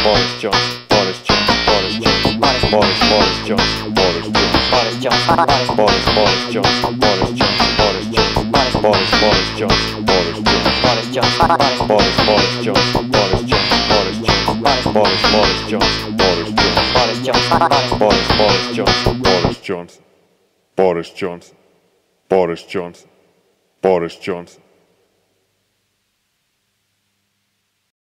Boris Johnson, Boris Johnson, Boris Johnson, Boris Johnson, Boris Johnson, Boris Johnson, Boris Johnson, Boris Johnson, Boris Johnson, Boris Johnson, Boris Johnson, Boris Johnson, Boris Johnson, Boris Johnson, Boris Johnson, Boris Johnson, Boris Johnson, Boris Johnson, Boris Johnson, Boris Johnson.